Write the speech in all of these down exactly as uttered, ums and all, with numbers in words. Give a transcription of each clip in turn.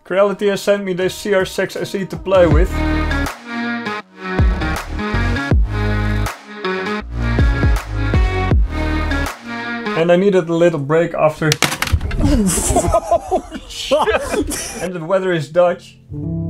Creality has sent me this C R six S E to play with. And I needed a little break after. Oh, shit. And the weather is Dutch.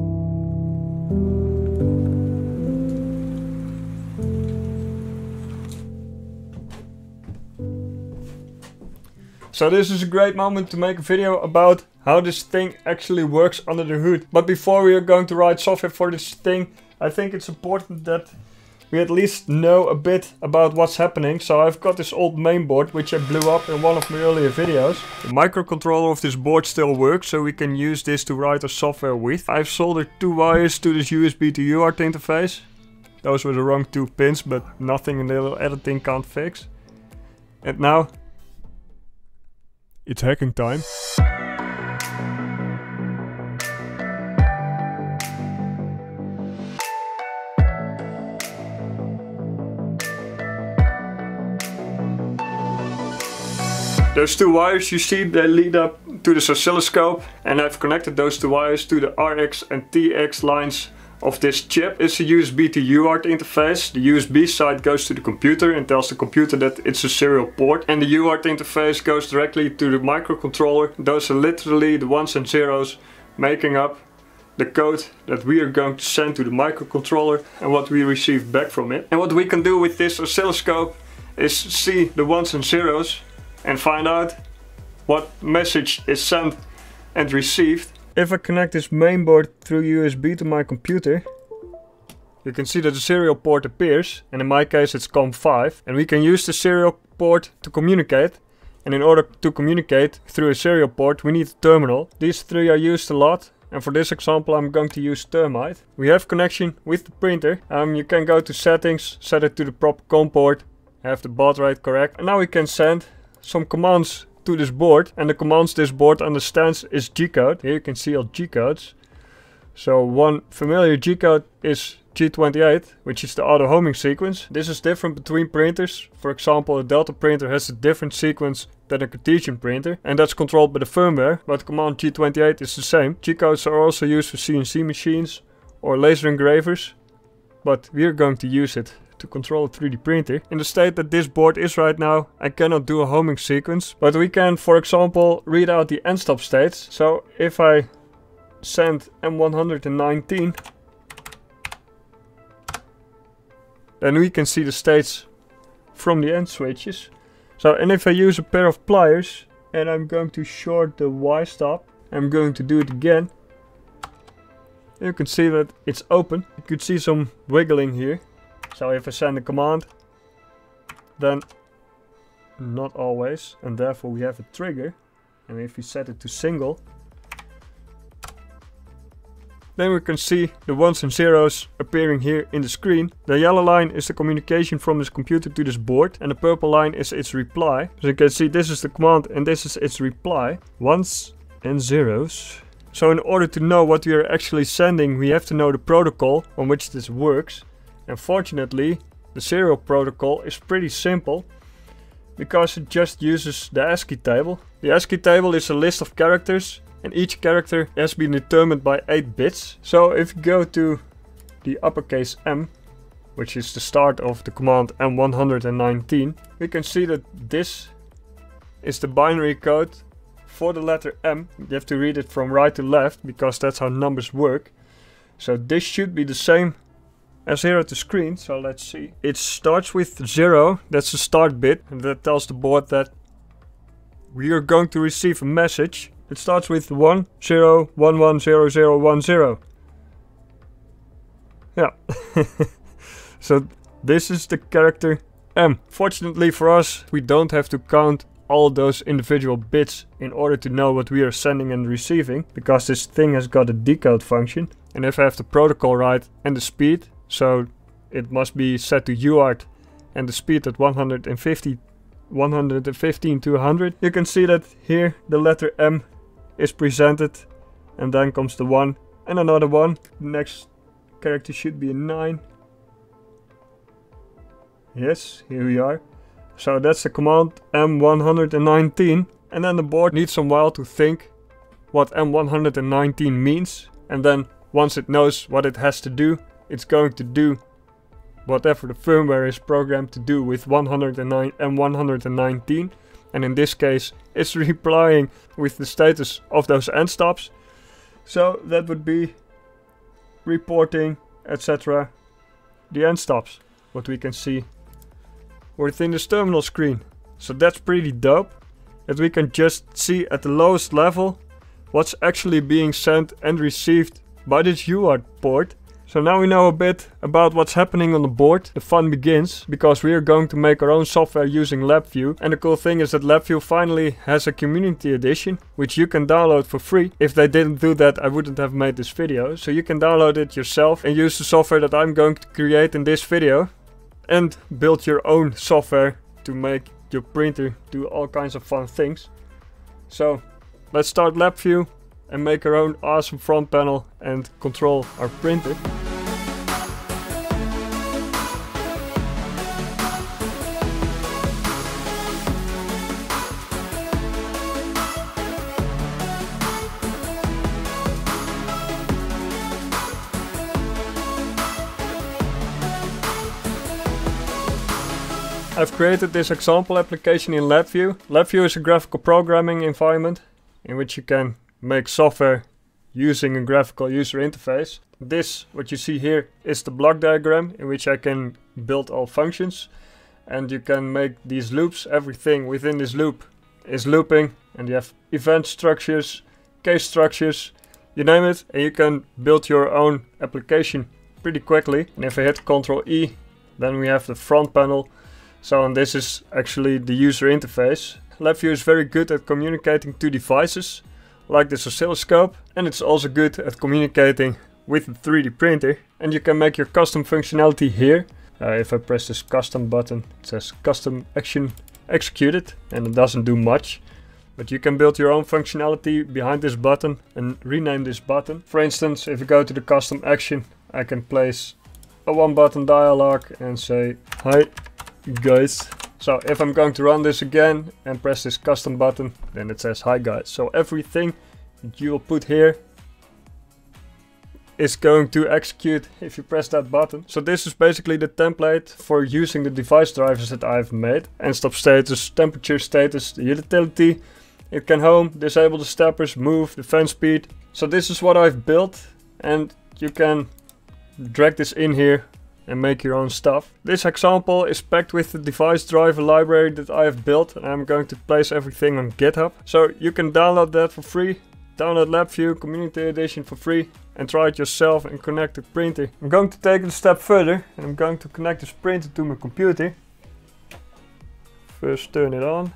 So this is a great moment to make a video about how this thing actually works under the hood. But before we are going to write software for this thing, I think it's important that we at least know a bit about what's happening. So I've got this old mainboard which I blew up in one of my earlier videos. The microcontroller of this board still works, so we can use this to write our software with. I've soldered two wires to this U S B to U A R T interface. Those were the wrong two pins, but nothing in the little editing can't fix. And now it's hacking time. Those two wires you see, they lead up to this oscilloscope, and I've connected those two wires to the R X and T X lines of this chip. It's a U S B to U A R T interface. The U S B side goes to the computer and tells the computer that it's a serial port, and the U A R T interface goes directly to the microcontroller. Those are literally the ones and zeros making up the code that we are going to send to the microcontroller and what we receive back from it. And what we can do with this oscilloscope is see the ones and zeros and find out what message is sent and received. If I connect this mainboard through U S B to my computer, you can see that the serial port appears, and in my case it's COM five, and we can use the serial port to communicate. And in order to communicate through a serial port, we need a terminal. These three are used a lot, and for this example I'm going to use Thermite. We have connection with the printer. Um, you can go to settings, set it to the proper COM port, have the baud rate correct, and now we can send some commands to this board, and the commands this board understands is G-code. Here you can see all G-codes. So one familiar G-code is G twenty-eight, which is the auto homing sequence. This is different between printers. For example, a Delta printer has a different sequence than a Cartesian printer, and that's controlled by the firmware, but command G twenty-eight is the same. G-codes are also used for C N C machines or laser engravers, but we're going to use it to control a three D printer. In the state that this board is right now, I cannot do a homing sequence, but we can, for example, read out the end stop states. So if I send M one nineteen, then we can see the states from the end switches. So, and if I use a pair of pliers and I'm going to short the Y stop, I'm going to do it again. You can see that it's open. You could see some wiggling here. So if I send a command, then not always, and therefore we have a trigger. And if we set it to single, then we can see the ones and zeros appearing here in the screen. The yellow line is the communication from this computer to this board, and the purple line is its reply. So you can see this is the command and this is its reply. Ones and zeros. So in order to know what we are actually sending, we have to know the protocol on which this works. And fortunately, the serial protocol is pretty simple, because it just uses the ASCII table. The ASCII table is a list of characters, and each character has been determined by eight bits. So if you go to the uppercase M, which is the start of the command M one nineteen, we can see that this is the binary code for the letter M. You have to read it from right to left, because that's how numbers work. So this should be the same as zero to screen, so let's see. It starts with zero, that's the start bit, and that tells the board that we are going to receive a message. It starts with one, zero, one, one, zero, zero, one, zero. Yeah. So this is the character M. Fortunately for us, we don't have to count all those individual bits in order to know what we are sending and receiving, because this thing has got a decode function. And if I have the protocol right and the speed, so it must be set to U A R T and the speed at one hundred fifty, one hundred fifteen to one hundred. You can see that here the letter M is presented, and then comes the one and another one. The next character should be a nine. Yes, here we are. So that's the command M one nineteen, and then the board needs some while to think what M one nineteen means, and then once it knows what it has to do, it's going to do whatever the firmware is programmed to do with one hundred nine M one nineteen, and in this case it's replying with the status of those end stops. So that would be reporting, et cetera, the end stops, what we can see within this terminal screen. So that's pretty dope, that we can just see at the lowest level what's actually being sent and received by this U A R T port. So now we know a bit about what's happening on the board. The fun begins, because we are going to make our own software using LabVIEW. And the cool thing is that LabVIEW finally has a community edition, which you can download for free. If they didn't do that, I wouldn't have made this video. So you can download it yourself and use the software that I'm going to create in this video. And build your own software to make your printer do all kinds of fun things. So let's start LabVIEW and make our own awesome front panel and control our printer. I've created this example application in LabVIEW. LabVIEW is a graphical programming environment in which you can make software using a graphical user interface. This, what you see here, is the block diagram in which I can build all functions, and you can make these loops. Everything within this loop is looping, and you have event structures, case structures, you name it, and you can build your own application pretty quickly. And if I hit Control E, then we have the front panel. So and this is actually the user interface. LabVIEW is very good at communicating to devices like this oscilloscope, and it's also good at communicating with the three D printer. And you can make your custom functionality here. Uh, if I press this custom button, it says custom action executed, and it doesn't do much. But you can build your own functionality behind this button and rename this button. For instance, if you go to the custom action, I can place a one button dialog and say hi guys. So if I'm going to run this again and press this custom button, then it says hi guys. So everything that you will put here is going to execute if you press that button. So this is basically the template for using the device drivers that I've made. End stop status, temperature status, the utility. It can home, disable the steppers, move, the fan speed. So this is what I've built, and you can drag this in here and make your own stuff. This example is packed with the device driver library that I have built, and I'm going to place everything on GitHub. So you can download that for free. Download LabVIEW Community Edition for free and try it yourself and connect the printer. I'm going to take it a step further, and I'm going to connect this printer to my computer. First turn it on.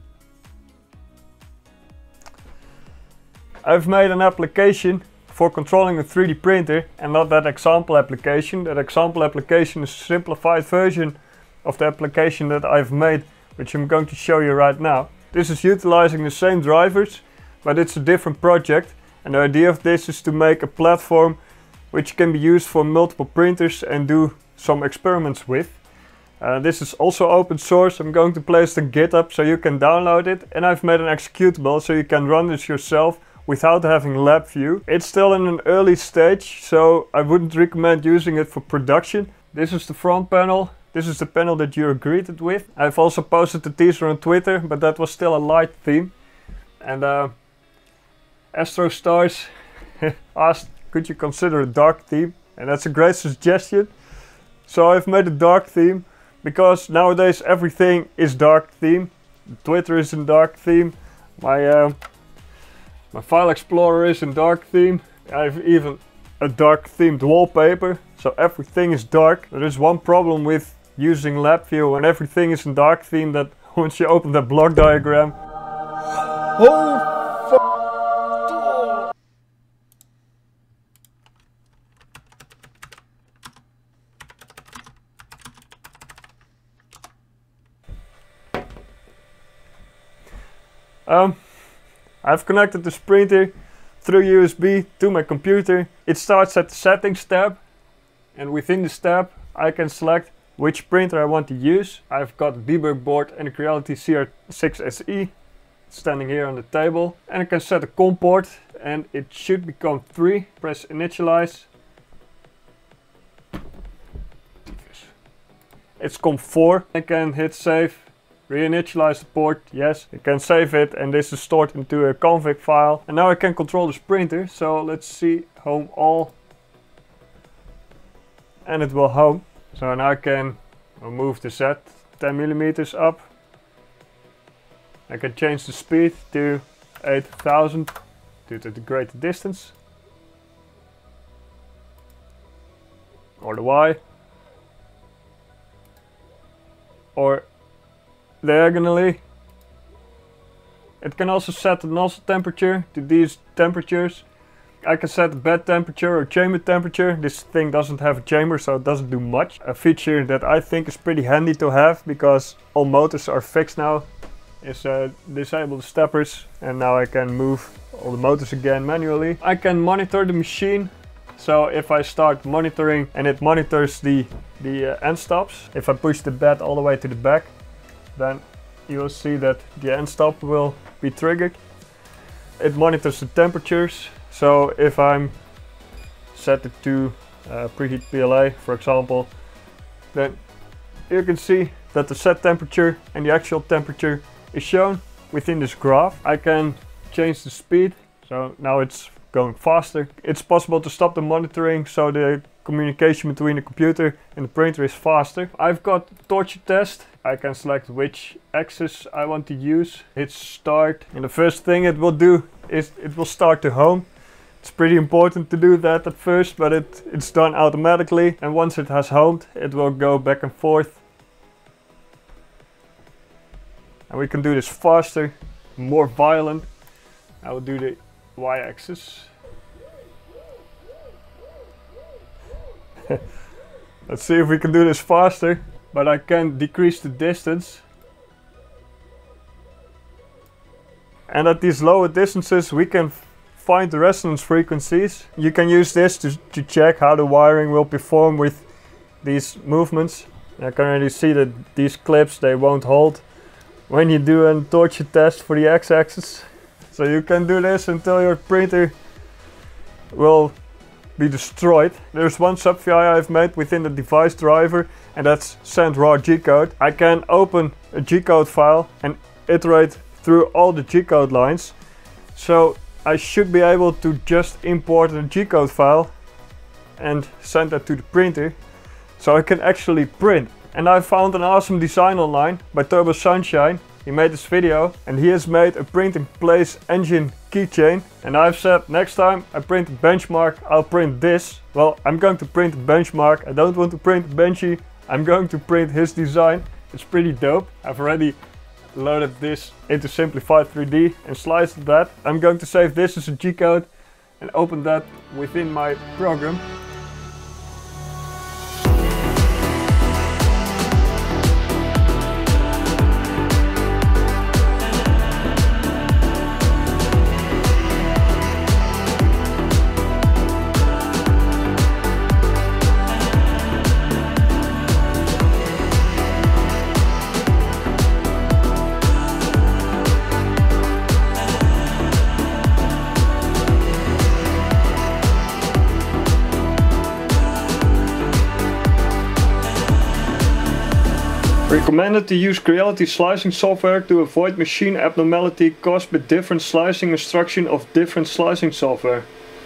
I've made an application for controlling a three D printer, and not that example application. That example application is a simplified version of the application that I've made, which I'm going to show you right now. This is utilizing the same drivers, but it's a different project, and the idea of this is to make a platform which can be used for multiple printers and do some experiments with. Uh, this is also open source. I'm going to place it on GitHub so you can download it, and I've made an executable so you can run this yourself without having LabVIEW. It's still in an early stage, so I wouldn't recommend using it for production. This is the front panel. This is the panel that you're greeted with. I've also posted the teaser on Twitter, but that was still a light theme. And uh, Astro Stars asked, could you consider a dark theme? And that's a great suggestion. So I've made a dark theme, because nowadays everything is dark theme. Twitter is in dark theme. My uh, My file explorer is in dark theme. I have even a dark themed wallpaper, so everything is dark. There is one problem with using LabVIEW when everything is in dark theme, that once you open the block diagram, oh fuck! Um. I've connected this printer through U S B to my computer. It starts at the settings tab, and within this tab I can select which printer I want to use. I've got a debug board and a Creality C R six S E standing here on the table. And I can set a COM port and it should become three. Press initialize. It's COM four. I can hit save, reinitialize the port, yes. I can save it and this is stored into a config file. And now I can control this printer. So let's see, home all. And it will home. So now I can move the Z ten millimeters up. I can change the speed to eight thousand due to the greater distance. Or the Y. Or diagonally. It can also set the nozzle temperature to these temperatures. I can set the bed temperature or chamber temperature. This thing doesn't have a chamber, so it doesn't do much. A feature that I think is pretty handy to have, because all motors are fixed now, is uh, disable the steppers, and now I can move all the motors again manually. I can monitor the machine. So if I start monitoring and it monitors the, the uh, end stops, if I push the bed all the way to the back, then you will see that the end stop will be triggered. It monitors the temperatures. So if I'm set it to uh, preheat P L A, for example, then you can see that the set temperature and the actual temperature is shown within this graph. I can change the speed, so now it's going faster. It's possible to stop the monitoring, so the communication between the computer and the printer is faster. I've got torture test. I can select which axis I want to use. Hit start, and the first thing it will do is it will start to home. It's pretty important to do that at first, but it, it's done automatically. And once it has homed, it will go back and forth. And we can do this faster, more violent. I will do the Y-axis. Let's see if we can do this faster, but I can decrease the distance. And at these lower distances, we can find the resonance frequencies. You can use this to, to check how the wiring will perform with these movements. I can already see that these clips, they won't hold when you do a torture test for the x-axis. So you can do this until your printer will be destroyed. There's one sub V I I've made within the device driver, and that's send raw G-code. I can open a G-code file and iterate through all the G-code lines. So I should be able to just import a G-code file and send that to the printer, so I can actually print. And I found an awesome design online by Turbo Sunshine. He made this video and he has made a print in place engine keychain. And I've said next time I print a benchmark, I'll print this. Well, I'm going to print a benchmark. I don't want to print a Benchy. I'm going to print his design. It's pretty dope. I've already loaded this into Simplified three D and sliced that. I'm going to save this as a G-code and open that within my program. Recommended to use Creality slicing software to avoid machine abnormality caused by different slicing instruction of different slicing software.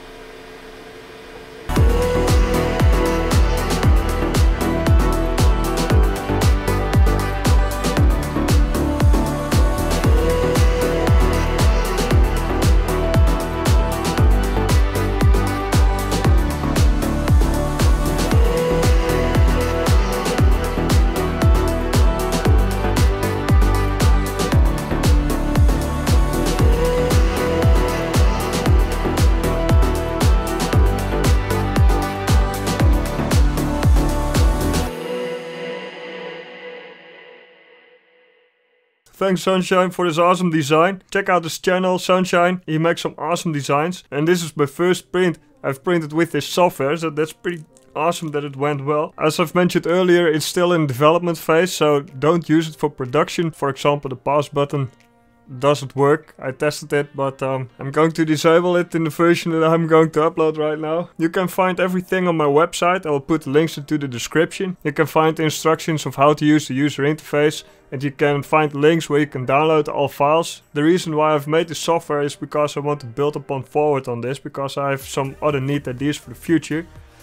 Thanks Sunshine for this awesome design. Check out his channel, Sunshine. He makes some awesome designs. And this is my first print I've printed with this software, so that's pretty awesome that it went well. As I've mentioned earlier, it's still in development phase, so don't use it for production. For example, the pause button doesn't work. I tested it, but um, I'm going to disable it in the version that I'm going to upload right now. You can find everything on my website. I will put links into the description. You can find the instructions of how to use the user interface, and you can find links where you can download all files. The reason why I've made this software is because I want to build upon forward on this, because I have some other neat ideas for the future.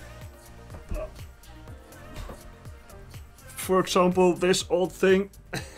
For example, this old thing,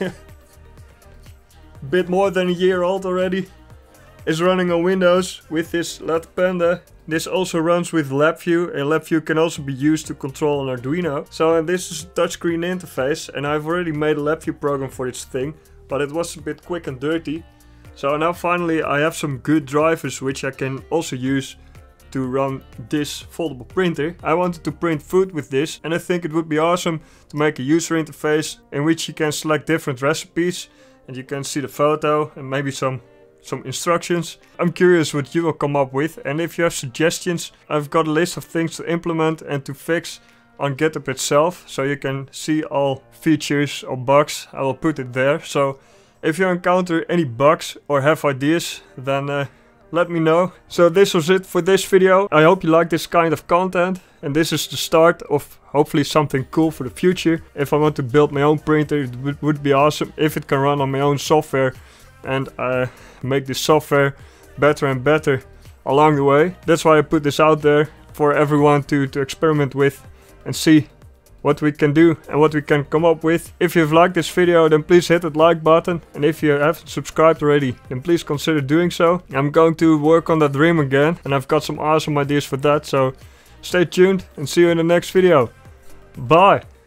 bit more than a year old already, is running on Windows with this L E D Panda. This also runs with LabVIEW, and LabVIEW can also be used to control an Arduino. So and this is a touchscreen interface, and I've already made a LabVIEW program for this thing, but it was a bit quick and dirty. So now finally I have some good drivers which I can also use to run this foldable printer. I wanted to print food with this, and I think it would be awesome to make a user interface in which you can select different recipes and you can see the photo and maybe some some instructions. I'm curious what you will come up with, and if you have suggestions, I've got a list of things to implement and to fix on GitHub itself, so you can see all features or bugs. I will put it there. So if you encounter any bugs or have ideas, then uh, let me know. So this was it for this video. I hope you like this kind of content, and this is the start of hopefully something cool for the future. If I want to build my own printer, it would, would be awesome if it can run on my own software and uh, make this software better and better along the way. That's why I put this out there for everyone to, to experiment with and see what we can do and what we can come up with. If you've liked this video, then please hit that like button, and if you haven't subscribed already, then please consider doing so. I'm going to work on that dream again, and I've got some awesome ideas for that, so stay tuned and see you in the next video. Bye!